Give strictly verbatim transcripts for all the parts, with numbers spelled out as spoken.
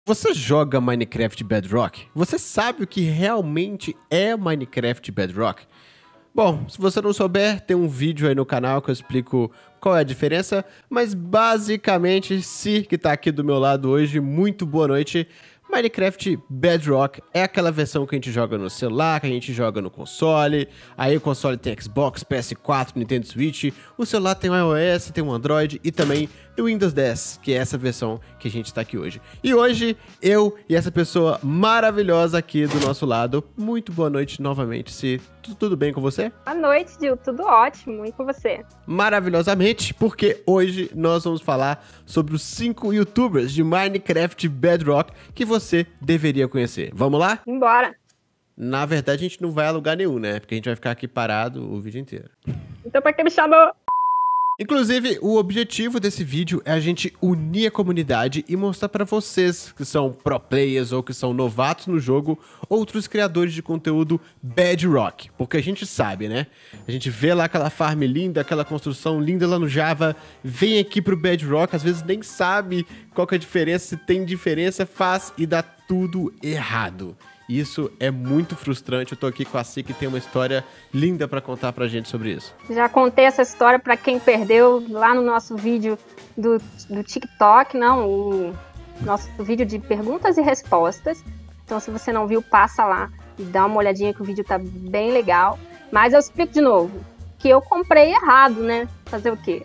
Você joga Minecraft Bedrock? Você sabe o que realmente é Minecraft Bedrock? Bom, se você não souber, tem um vídeo aí no canal que eu explico qual é a diferença, mas basicamente, Si, que tá aqui do meu lado hoje, muito boa noite. Minecraft Bedrock é aquela versão que a gente joga no celular, que a gente joga no console. Aí o console tem Xbox, P S quatro, Nintendo Switch. O celular tem o iOS, tem o Android e também o Windows dez, que é essa versão que a gente tá aqui hoje. E hoje, eu e essa pessoa maravilhosa aqui do nosso lado. Muito boa noite novamente, Se. Tudo bem com você? Boa noite, Gil. Tudo ótimo. E com você? Maravilhosamente, porque hoje nós vamos falar sobre os cinco youtubers de Minecraft Bedrock que você deveria conhecer. Vamos lá? Embora. Na verdade, a gente não vai a lugar nenhum, né? Porque a gente vai ficar aqui parado o vídeo inteiro. Então pra que me chamou? Inclusive, o objetivo desse vídeo é a gente unir a comunidade e mostrar pra vocês que são pro players ou que são novatos no jogo, outros criadores de conteúdo Bedrock. Porque a gente sabe, né? A gente vê lá aquela farm linda, aquela construção linda lá no Java, vem aqui pro Bedrock, às vezes nem sabe qual que é a diferença, se tem diferença, faz e dá tudo errado. Isso é muito frustrante. Eu tô aqui com a Si, que tem uma história linda pra contar pra gente sobre isso. Já contei essa história pra quem perdeu lá no nosso vídeo do, do TikTok, não, o nosso vídeo de perguntas e respostas. Então, se você não viu, passa lá e dá uma olhadinha que o vídeo tá bem legal. Mas eu explico de novo, que eu comprei errado, né? Fazer o quê?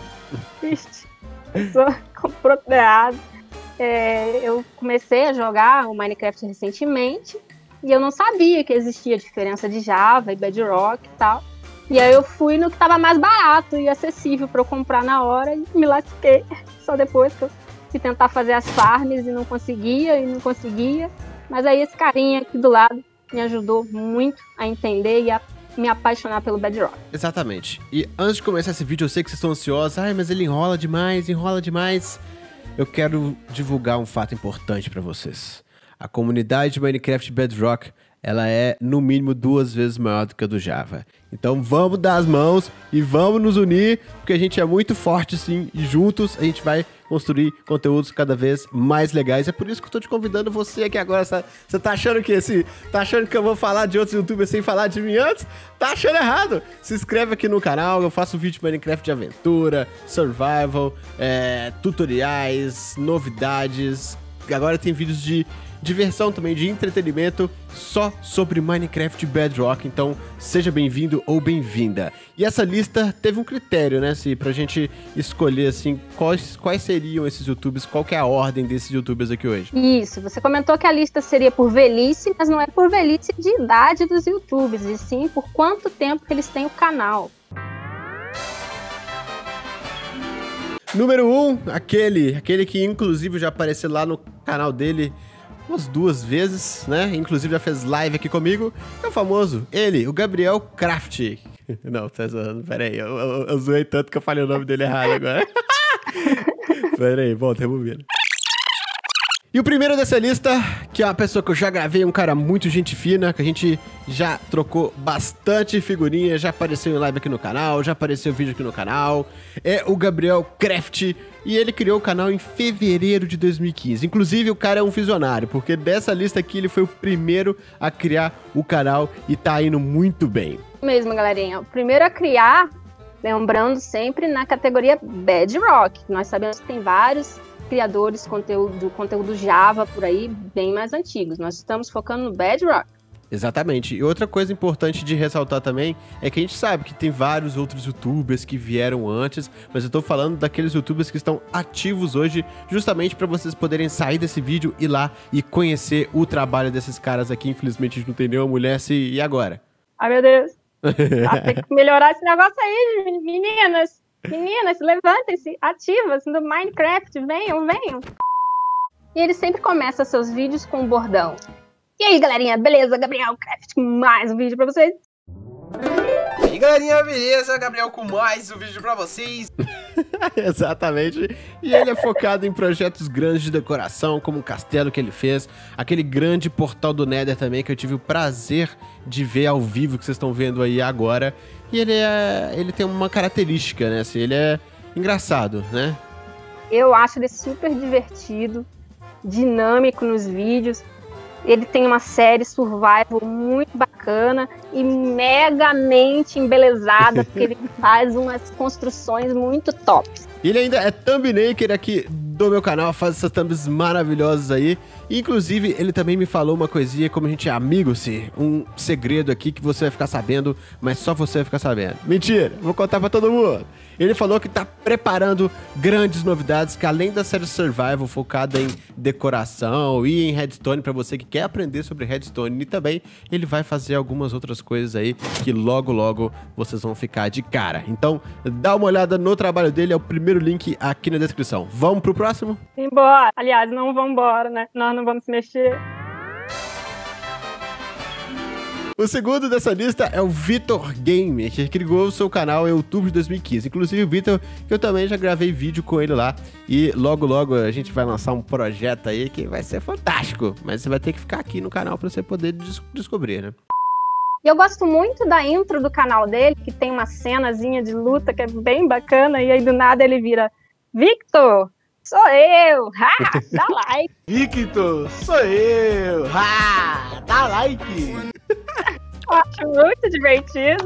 Triste. A pessoa comprou tudo errado. É, eu comecei a jogar o Minecraft recentemente e eu não sabia que existia diferença de Java e Bedrock e tal. E aí eu fui no que estava mais barato e acessível para eu comprar na hora e me lasquei. Só depois que eu fui tentar fazer as farms e não conseguia e não conseguia. Mas aí esse carinha aqui do lado me ajudou muito a entender e a me apaixonar pelo Bedrock. Exatamente. E antes de começar esse vídeo, eu sei que vocês estão ansiosos. Ai, mas ele enrola demais, enrola demais. Eu quero divulgar um fato importante para vocês. A comunidade de Minecraft Bedrock, ela é no mínimo duas vezes maior do que a do Java. Então vamos dar as mãos e vamos nos unir, porque a gente é muito forte sim, e juntos a gente vai construir conteúdos cada vez mais legais. É por isso que eu tô te convidando você aqui agora. Você tá achando que esse, tá achando que eu vou falar de outros youtubers sem falar de mim antes? Tá achando errado. Se inscreve aqui no canal, eu faço vídeo de Minecraft de aventura, survival, é, tutoriais, novidades. Agora tem vídeos de diversão também, de entretenimento, só sobre Minecraft Bedrock. Então, seja bem-vindo ou bem-vinda. E essa lista teve um critério, né, Si, pra gente escolher, assim, quais, quais seriam esses youtubers, qual que é a ordem desses youtubers aqui hoje. Isso, você comentou que a lista seria por velhice, mas não é por velhice de idade dos youtubers, e sim por quanto tempo que eles têm o canal. Número um, aquele, aquele que inclusive já apareceu lá no canal dele umas duas vezes, né? Inclusive já fez live aqui comigo. É o famoso, ele, o Gabriel Craft. Não, tá zoando, peraí. Eu, eu, eu zoei tanto que eu falei o nome dele errado agora. Peraí, volta, rebobina. E o primeiro dessa lista, que é uma pessoa que eu já gravei, um cara muito gente fina, que a gente já trocou bastante figurinha, já apareceu em live aqui no canal, já apareceu vídeo aqui no canal, é o Gabriel Craft, e ele criou o canal em fevereiro de dois mil e quinze. Inclusive, o cara é um visionário, porque dessa lista aqui ele foi o primeiro a criar o canal e tá indo muito bem. Mesmo, galerinha. O primeiro a criar, lembrando sempre, na categoria Bedrock. Nós sabemos que tem vários criadores de conteúdo, conteúdo Java por aí, bem mais antigos. Nós estamos focando no Bedrock. Exatamente. E outra coisa importante de ressaltar também é que a gente sabe que tem vários outros youtubers que vieram antes, mas eu tô falando daqueles youtubers que estão ativos hoje, justamente para vocês poderem sair desse vídeo, ir lá e conhecer o trabalho desses caras aqui. Infelizmente a gente não tem nenhuma mulher, Se, e agora? Ai, meu Deus. Ah, tem que melhorar esse negócio aí, meninas. Meninas, levantem-se, ativas no Minecraft, venham, venham. E ele sempre começa seus vídeos com um bordão. E aí, galerinha, beleza? Gabriel Craft com mais um vídeo pra vocês. E aí, galerinha, beleza? Gabriel com mais um vídeo pra vocês. Exatamente. E ele é focado em projetos grandes de decoração, como o castelo que ele fez, aquele grande portal do Nether também, que eu tive o prazer de ver ao vivo, que vocês estão vendo aí agora. E ele é, ele tem uma característica, né? Assim, ele é engraçado, né? Eu acho ele super divertido. dinâmico nos vídeos. Ele tem uma série survival muito bacana e megamente embelezada, porque ele faz umas construções muito tops. Ele ainda é thumbnaker aqui do meu canal, faz essas thumbs maravilhosas aí. Inclusive, ele também me falou uma coisinha, como a gente é amigo, sim, um segredo aqui que você vai ficar sabendo, mas só você vai ficar sabendo. Mentira, vou contar pra todo mundo. Ele falou que tá preparando grandes novidades, que além da série Survival focada em decoração e em Redstone, pra você que quer aprender sobre Redstone, e também ele vai fazer algumas outras coisas aí que logo logo vocês vão ficar de cara. Então, dá uma olhada no trabalho dele, é o primeiro link aqui na descrição. Vamos pro próximo? Embora. Aliás, não vamos embora, né? Nós não vamos mexer. O segundo dessa lista é o Vitor Game, que criou o seu canal em outubro de dois mil e quinze. Inclusive o Vitor, que eu também já gravei vídeo com ele lá. E logo, logo a gente vai lançar um projeto aí que vai ser fantástico. Mas você vai ter que ficar aqui no canal pra você poder des descobrir, né? E eu gosto muito da intro do canal dele, que tem uma cenazinha de luta que é bem bacana. E aí do nada ele vira: Victor, sou eu! Ha! Dá like! Victor, sou eu! Ha! Dá like! Eu acho muito divertido.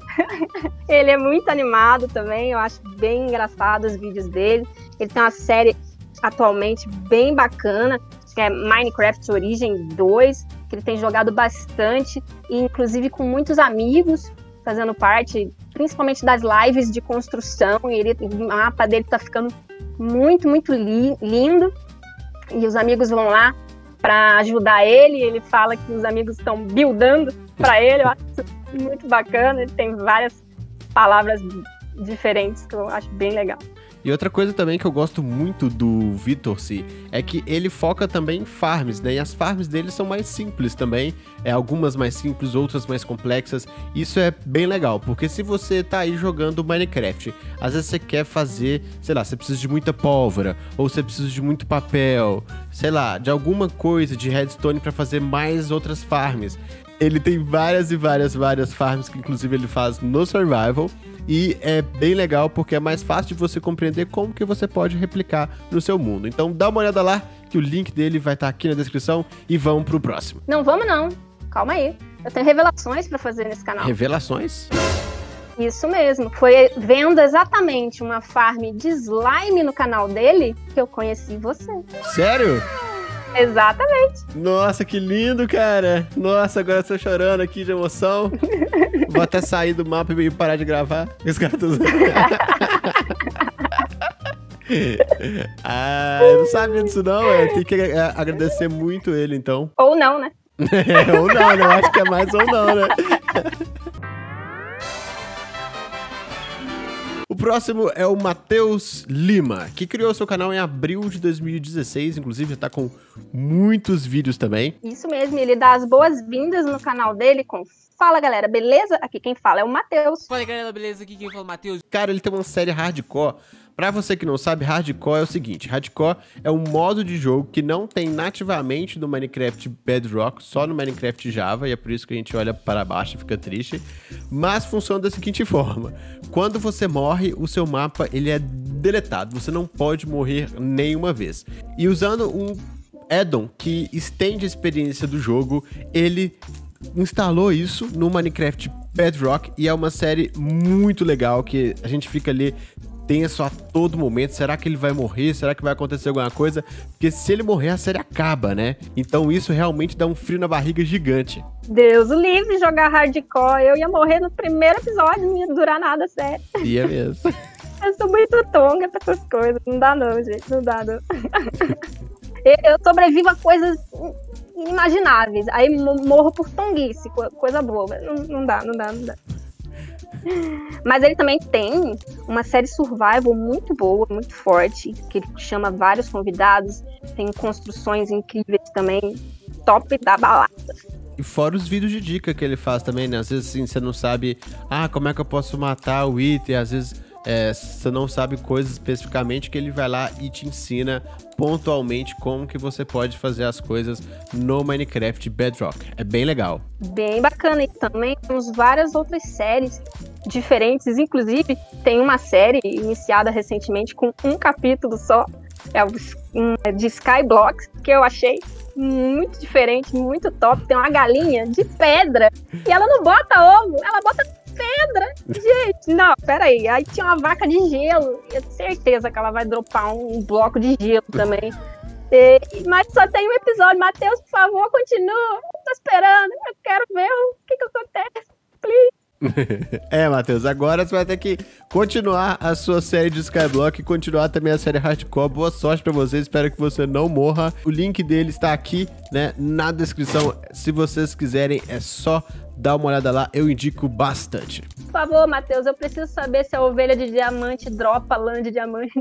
Ele é muito animado também, eu acho bem engraçado os vídeos dele. Ele tem uma série atualmente bem bacana, que é Minecraft Origem dois, que ele tem jogado bastante, e inclusive com muitos amigos, fazendo parte principalmente das lives de construção, e ele, o mapa dele tá ficando muito, muito li, lindo, e os amigos vão lá para ajudar ele. Ele fala que os amigos estão buildando para ele. Eu acho muito bacana. Ele tem várias palavras diferentes que eu acho bem legal. E outra coisa também que eu gosto muito do Vitor, si, é que ele foca também em farms, né? E as farms dele são mais simples também. É, algumas mais simples, outras mais complexas. Isso é bem legal, porque se você tá aí jogando Minecraft, às vezes você quer fazer, sei lá, você precisa de muita pólvora, ou você precisa de muito papel, sei lá, de alguma coisa de redstone para fazer mais outras farms. Ele tem várias e várias, várias farms que inclusive ele faz no Survival. E é bem legal porque é mais fácil de você compreender como que você pode replicar no seu mundo. Então dá uma olhada lá, que o link dele vai estar aqui na descrição, e vamos pro próximo. Não vamos não, calma aí. Eu tenho revelações pra fazer nesse canal. Revelações? Isso mesmo, foi vendo exatamente uma farm de slime no canal dele que eu conheci você. Sério? Exatamente. Nossa, que lindo, cara. Nossa, agora eu tô chorando aqui de emoção. Vou até sair do mapa e parar de gravar. Os caras tão... Ah, eu não sabia disso não, é. Tem que agradecer muito ele, então. Ou não, né? É, ou não, né? Eu acho que é mais ou não, né? O próximo é o Matheus Lima, que criou seu canal em abril de dois mil e dezesseis, inclusive já tá com muitos vídeos também. Isso mesmo, ele dá as boas-vindas no canal dele com: fala galera, beleza? Aqui quem fala é o Matheus. Fala galera, beleza? Aqui quem fala é o Matheus. Cara, ele tem uma série hardcore. Pra você que não sabe, hardcore é o seguinte: hardcore é um modo de jogo que não tem nativamente no Minecraft Bedrock, só no Minecraft Java, e é por isso que a gente olha para baixo e fica triste. Mas funciona da seguinte forma: quando você morre, o seu mapa ele é deletado, você não pode morrer nenhuma vez. E usando um add-on que estende a experiência do jogo, ele instalou isso no Minecraft Bedrock, e é uma série muito legal que a gente fica ali tenso a todo momento. Será que ele vai morrer? Será que vai acontecer alguma coisa? Porque se ele morrer, a série acaba, né? Então isso realmente dá um frio na barriga gigante. Deus o livre jogar hardcore. Eu ia morrer no primeiro episódio, não ia durar nada, sério. Ia mesmo. Eu sou muito tonga pra essas coisas. Não dá não, gente. Não dá não. Eu sobrevivo a coisas inimagináveis. Aí morro por tonguice, coisa boa. Não, não dá, não dá, não dá. Mas ele também tem uma série survival muito boa, muito forte, que ele chama vários convidados, tem construções incríveis também, top da balada. E fora os vídeos de dica que ele faz também, né? Às vezes assim, você não sabe, ah, como é que eu posso matar o item, às vezes é, você não sabe coisas especificamente, que ele vai lá e te ensina pontualmente como que você pode fazer as coisas no Minecraft Bedrock. É bem legal. Bem bacana. E também temos várias outras séries diferentes, inclusive tem uma série iniciada recentemente com um capítulo só, é o um, de Skyblock, que eu achei muito diferente, muito top. Tem uma galinha de pedra e ela não bota ovo, ela bota pedra. Gente, não, peraí. Aí tinha uma vaca de gelo. Eu tenho certeza que ela vai dropar um, um bloco de gelo também. E, mas só tem um episódio. Matheus, por favor, continua. Tô esperando. Eu quero ver o que, que acontece. Please. É, Matheus, agora você vai ter que continuar a sua série de Skyblock e continuar também a série Hardcore. Boa sorte pra você, espero que você não morra. O link dele está aqui, né, na descrição. Se vocês quiserem, é só dar uma olhada lá, eu indico bastante. Por favor, Matheus, eu preciso saber se a ovelha de diamante dropa lã de diamante.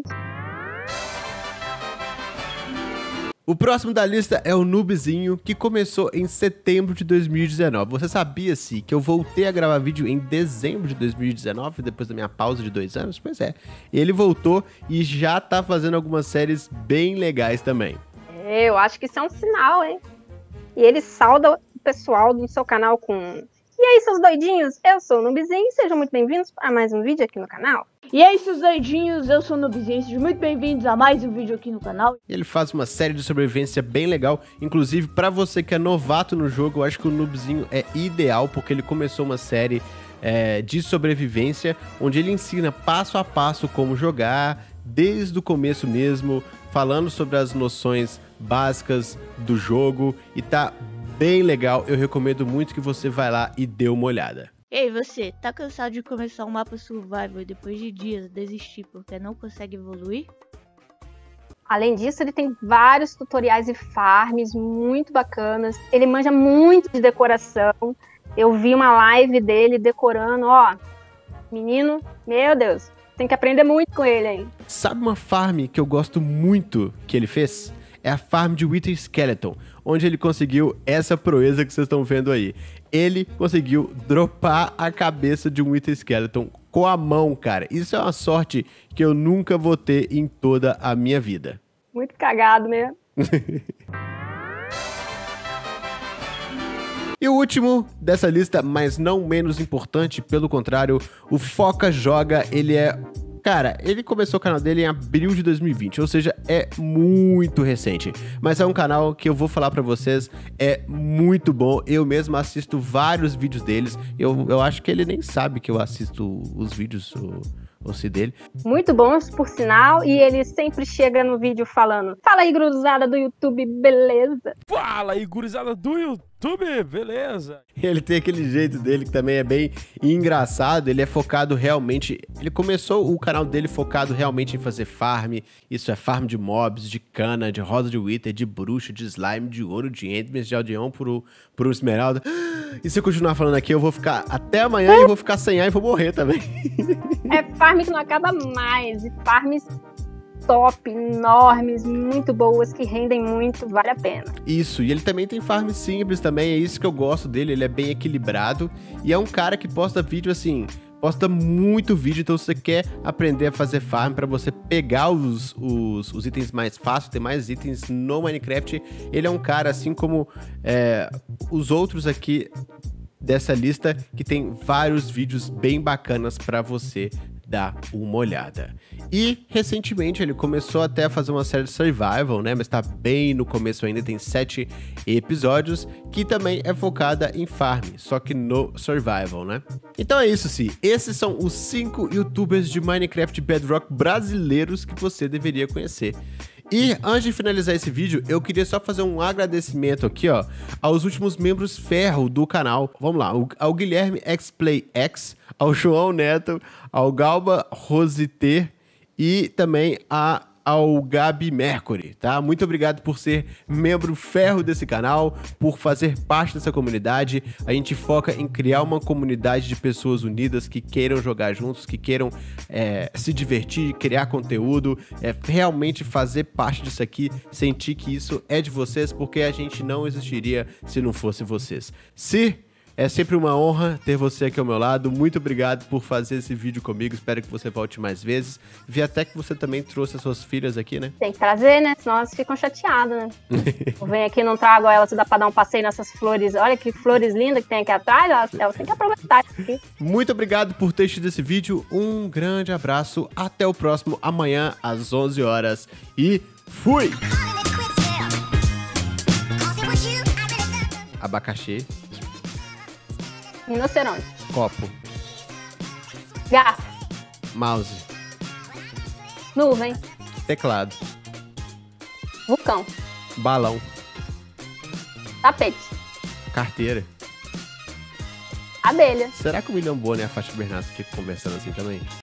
O próximo da lista é o Noobzinho, que começou em setembro de dois mil e dezenove. Você sabia-se que eu voltei a gravar vídeo em dezembro de dois mil e dezenove, depois da minha pausa de dois anos? Pois é, ele voltou e já tá fazendo algumas séries bem legais também. É, eu acho que isso é um sinal, hein? E ele sauda o pessoal do seu canal com... E aí, seus doidinhos? Eu sou o Noobzinho, sejam muito bem-vindos a mais um vídeo aqui no canal. E aí, seus doidinhos, eu sou o Noobzinho, sejam muito bem-vindos a mais um vídeo aqui no canal. Ele faz uma série de sobrevivência bem legal, inclusive para você que é novato no jogo, eu acho que o Noobzinho é ideal, porque ele começou uma série é, de sobrevivência, onde ele ensina passo a passo como jogar, desde o começo mesmo, falando sobre as noções básicas do jogo, e tá bem legal, eu recomendo muito que você vá lá e dê uma olhada. Ei, você, tá cansado de começar um mapa survival e depois de dias desistir porque não consegue evoluir? Além disso, ele tem vários tutoriais e farms muito bacanas. Ele manja muito de decoração. Eu vi uma live dele decorando, ó. Menino, meu Deus, tem que aprender muito com ele, hein? Sabe uma farm que eu gosto muito que ele fez? É a farm de Wither Skeleton, onde ele conseguiu essa proeza que vocês estão vendo aí. Ele conseguiu dropar a cabeça de um Wither Skeleton com a mão, cara. Isso é uma sorte que eu nunca vou ter em toda a minha vida. Muito cagado mesmo. E o último dessa lista, mas não menos importante, pelo contrário, o Foca Joga, ele é... Cara, ele começou o canal dele em abril de dois mil e vinte, ou seja, é muito recente. Mas é um canal que eu vou falar pra vocês, é muito bom. Eu mesmo assisto vários vídeos deles. Eu, eu acho que ele nem sabe que eu assisto os vídeos o, o se dele. Muito bons, por sinal. E ele sempre chega no vídeo falando: fala aí, gurizada do YouTube, beleza? Fala aí, gurizada do YouTube, beleza? Ele tem aquele jeito dele que também é bem engraçado. Ele é focado realmente... Ele começou o canal dele focado realmente em fazer farm. Isso é farm de mobs, de cana, de rosa de wither, de bruxa, de slime, de ouro, de enderman, de aldeão pro, pro esmeralda. E se eu continuar falando aqui, eu vou ficar até amanhã e eu vou ficar sem ar e vou morrer também. É farm que não acaba mais. E farms top, enormes, muito boas, que rendem muito, vale a pena. Isso, e ele também tem farm simples também, é isso que eu gosto dele, ele é bem equilibrado. E é um cara que posta vídeo assim... Posta muito vídeo, então se você quer aprender a fazer farm para você pegar os, os, os itens mais fáceis, ter mais itens no Minecraft, ele é um cara assim como é, os outros aqui dessa lista, que tem vários vídeos bem bacanas para você dar uma olhada. E recentemente ele começou até a fazer uma série de survival, né? Mas tá bem no começo ainda, tem sete episódios, que também é focada em farm, só que no survival, né? Então é isso, sim. Esses são os cinco youtubers de Minecraft Bedrock brasileiros que você deveria conhecer. E antes de finalizar esse vídeo, eu queria só fazer um agradecimento aqui, ó, aos últimos membros ferro do canal. Vamos lá, ao Guilherme XPlayX, ao João Neto, ao Galba Rositer e também a ao Gabi Mercury, tá? Muito obrigado por ser membro ferro desse canal, por fazer parte dessa comunidade. A gente foca em criar uma comunidade de pessoas unidas que queiram jogar juntos, que queiram é, se divertir, criar conteúdo, é, realmente fazer parte disso aqui, sentir que isso é de vocês, porque a gente não existiria se não fosse vocês. Se É sempre uma honra ter você aqui ao meu lado. Muito obrigado por fazer esse vídeo comigo. Espero que você volte mais vezes. Vi até que você também trouxe as suas filhas aqui, né? Tem que trazer, né? Senão elas ficam chateadas, né? Eu venho aqui e não trago elas, dá pra dar um passeio nessas flores. Olha que flores lindas que tem aqui atrás. Elas, elas têm que aproveitar isso aqui. Muito obrigado por ter assistido esse vídeo. Um grande abraço. Até o próximo amanhã às onze horas. E Fui! Abacaxi. Rinoceronte. Copo. Garfo. Mouse. Nuvem. Teclado. Vulcão. Balão. Tapete. Carteira. Abelha. Será que o William Bonner e a Fátima Bernardo ficam conversando assim também?